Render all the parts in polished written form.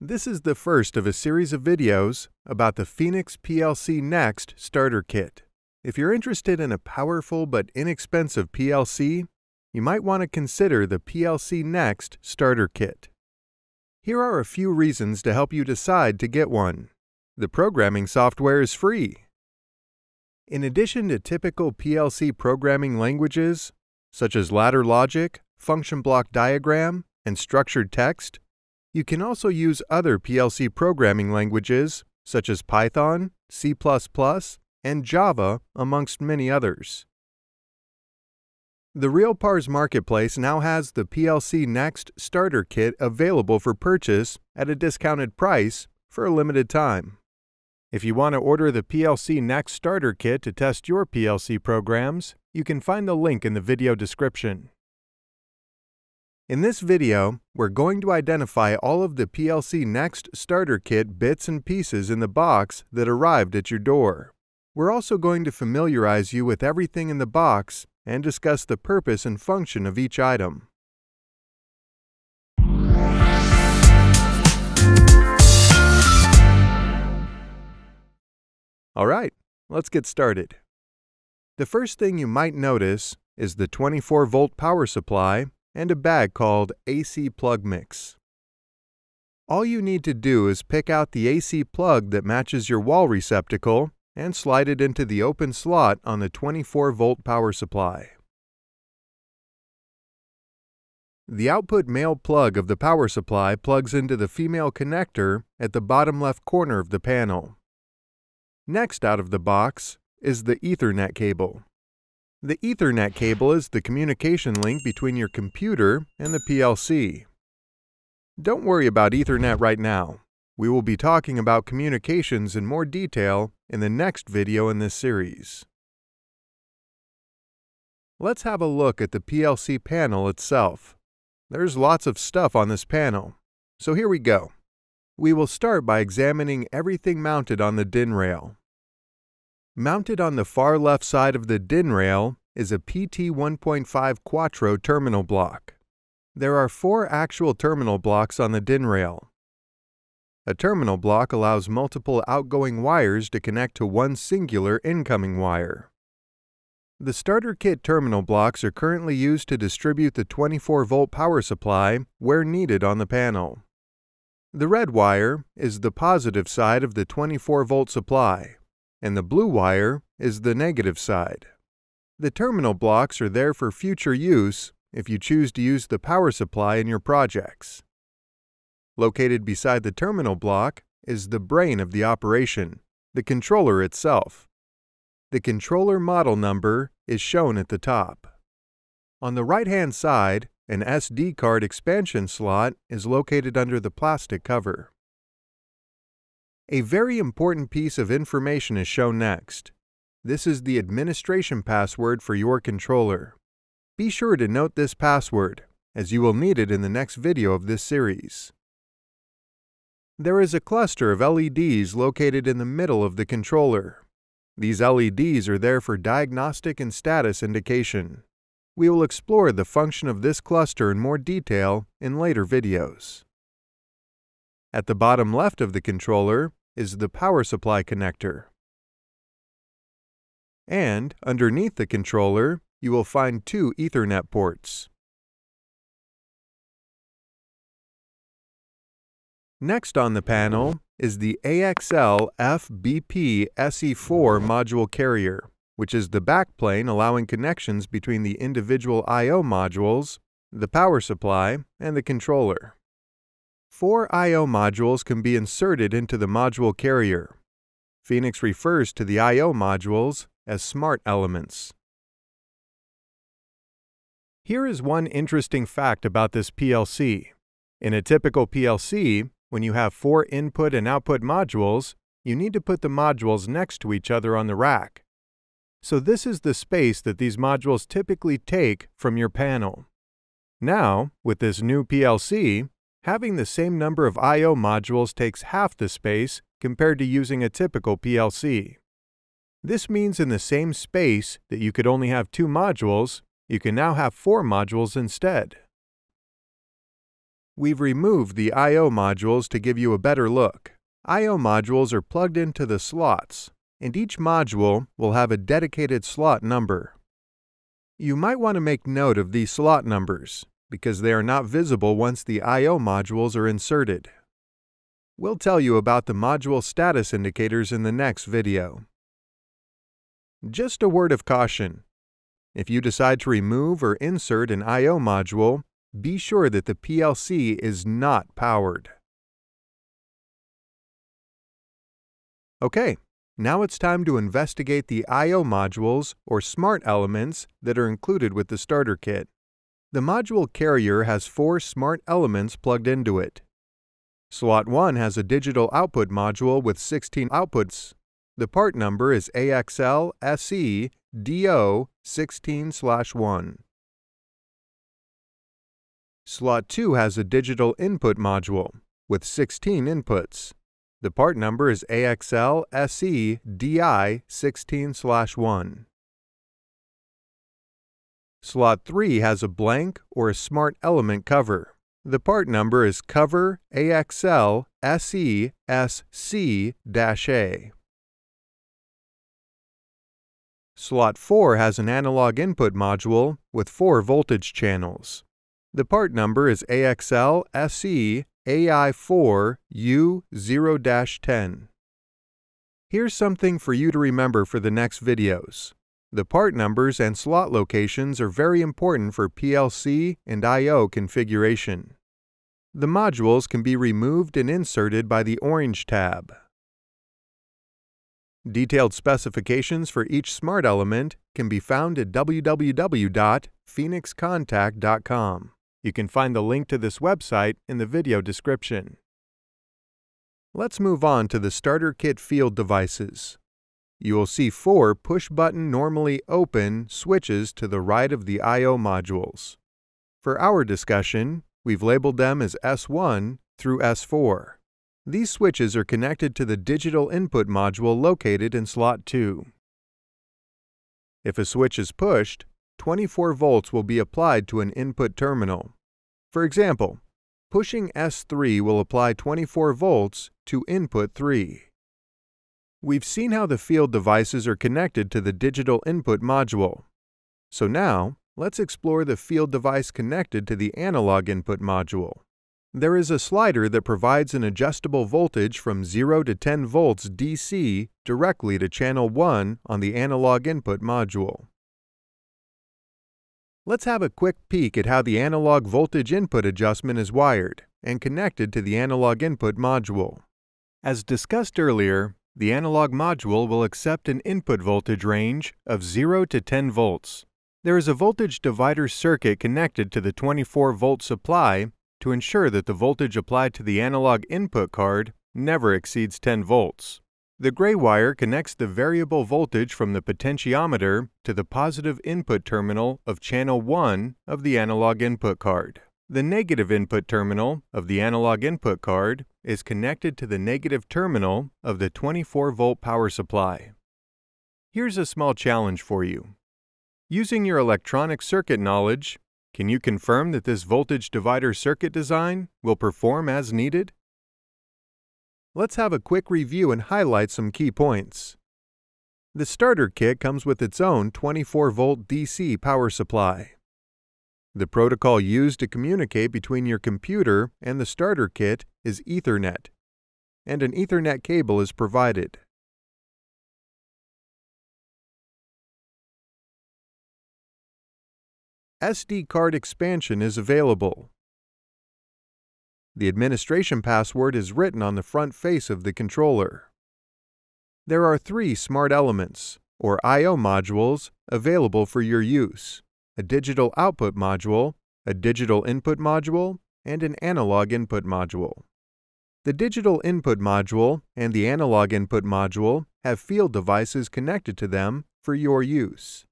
This is the first of a series of videos about the Phoenix PLCnext Starterkit. If you're interested in a powerful but inexpensive PLC, you might want to consider the PLCnext Starterkit. Here are a few reasons to help you decide to get one. The programming software is free. In addition to typical PLC programming languages, such as ladder logic, function block diagram, and structured text, you can also use other PLC programming languages such as Python, C++, and Java, amongst many others. The RealPARS Marketplace now has the PLCnext Starterkit available for purchase at a discounted price for a limited time. If you want to order the PLCnext Starterkit to test your PLC programs, you can find the link in the video description. In this video, we're going to identify all of the PLCnext Starterkit bits and pieces in the box that arrived at your door. We're also going to familiarize you with everything in the box and discuss the purpose and function of each item. Alright, let's get started. The first thing you might notice is the 24-volt power supply and a bag called AC plug mix. All you need to do is pick out the AC plug that matches your wall receptacle and slide it into the open slot on the 24-volt power supply. The output male plug of the power supply plugs into the female connector at the bottom left corner of the panel. Next out of the box is the Ethernet cable. The Ethernet cable is the communication link between your computer and the PLC. Don't worry about Ethernet right now. We will be talking about communications in more detail in the next video in this series. Let's have a look at the PLC panel itself. There's lots of stuff on this panel, so here we go. We will start by examining everything mounted on the DIN rail. Mounted on the far left side of the DIN rail is a PT 1.5 Quattro terminal block. There are 4 actual terminal blocks on the DIN rail. A terminal block allows multiple outgoing wires to connect to one singular incoming wire. The Starterkit terminal blocks are currently used to distribute the 24-volt power supply where needed on the panel. The red wire is the positive side of the 24-volt supply, and the blue wire is the negative side. The terminal blocks are there for future use if you choose to use the power supply in your projects. Located beside the terminal block is the brain of the operation, the controller itself. The controller model number is shown at the top. On the right-hand side, an SD card expansion slot is located under the plastic cover. A very important piece of information is shown next. This is the administration password for your controller. Be sure to note this password, as you will need it in the next video of this series. There is a cluster of LEDs located in the middle of the controller. These LEDs are there for diagnostic and status indication. We will explore the function of this cluster in more detail in later videos. At the bottom left of the controller is the power supply connector. And underneath the controller, you will find 2 Ethernet ports. Next on the panel is the AXL F BP SE4 module carrier, which is the backplane allowing connections between the individual I/O modules, the power supply, and the controller. 4 I/O modules can be inserted into the module carrier. Phoenix refers to the I/O modules as smart elements. Here is one interesting fact about this PLC. In a typical PLC, when you have 4 input and output modules, you need to put the modules next to each other on the rack. So this is the space that these modules typically take from your panel. Now, with this new PLC, having the same number of I/O modules takes half the space compared to using a typical PLC. This means in the same space that you could only have 2 modules, you can now have 4 modules instead. We've removed the I/O modules to give you a better look. I/O modules are plugged into the slots, and each module will have a dedicated slot number. You might want to make note of these slot numbers, because they are not visible once the I/O modules are inserted. We'll tell you about the module status indicators in the next video. Just a word of caution. If you decide to remove or insert an I/O module, be sure that the PLC is not powered. Okay, now it's time to investigate the I/O modules or smart elements that are included with the starter kit. The module carrier has 4 smart elements plugged into it. Slot 1 has a digital output module with 16 outputs. The part number is AXL SE 16/1. Slot 2 has a digital input module with 16 inputs. The part number is AXL SE 16/1. Slot 3 has a blank or a smart element cover. The part number is cover AXL SE SC-A. Slot 4 has an analog input module with 4 voltage channels. The part number is AXL SE AI4 U0-10. Here's something for you to remember for the next videos. The part numbers and slot locations are very important for PLC and I/O configuration. The modules can be removed and inserted by the orange tab. Detailed specifications for each smart element can be found at www.phoenixcontact.com. You can find the link to this website in the video description. Let's move on to the starter kit field devices. You will see 4 push-button normally open switches to the right of the I/O modules. For our discussion, we've labeled them as S1 through S4. These switches are connected to the digital input module located in slot 2. If a switch is pushed, 24 volts will be applied to an input terminal. For example, pushing S3 will apply 24 volts to input 3. We've seen how the field devices are connected to the digital input module. So now, let's explore the field device connected to the analog input module. There is a slider that provides an adjustable voltage from 0 to 10 volts DC directly to channel 1 on the analog input module. Let's have a quick peek at how the analog voltage input adjustment is wired and connected to the analog input module. As discussed earlier, the analog module will accept an input voltage range of 0 to 10 volts. There is a voltage divider circuit connected to the 24-volt supply to ensure that the voltage applied to the analog input card never exceeds 10 volts. The gray wire connects the variable voltage from the potentiometer to the positive input terminal of channel 1 of the analog input card. The negative input terminal of the analog input card is connected to the negative terminal of the 24-volt power supply. Here's a small challenge for you. Using your electronic circuit knowledge, can you confirm that this voltage divider circuit design will perform as needed? Let's have a quick review and highlight some key points. The starter kit comes with its own 24-volt DC power supply. The protocol used to communicate between your computer and the starter kit is Ethernet, and an Ethernet cable is provided. SD card expansion is available. The administration password is written on the front face of the controller. There are 3 smart elements, or I/O modules, available for your use: a digital output module, a digital input module, and an analog input module. The digital input module and the analog input module have field devices connected to them for your use.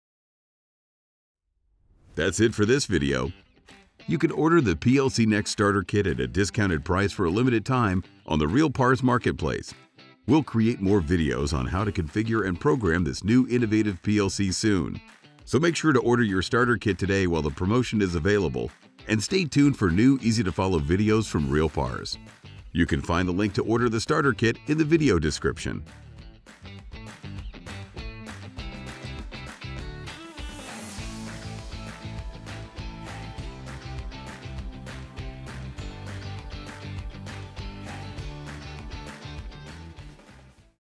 That's it for this video. You can order the PLCnext Starterkit at a discounted price for a limited time on the Real Parts Marketplace. We'll create more videos on how to configure and program this new innovative PLC soon. So make sure to order your starter kit today while the promotion is available and stay tuned for new, easy-to-follow videos from Real Pars. You can find the link to order the starter kit in the video description.